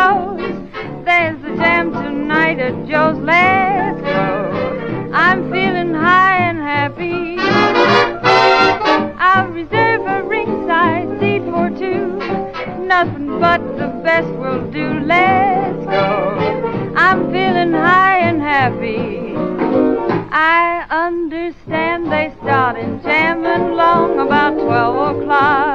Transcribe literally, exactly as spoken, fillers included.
Joe's. There's a jam tonight at Joe's. Let's go. I'm feeling high and happy. I'll reserve a ringside seat for two. Nothing but the best will do. Let's go. I'm feeling high and happy. I understand they started jamming long about twelve o'clock.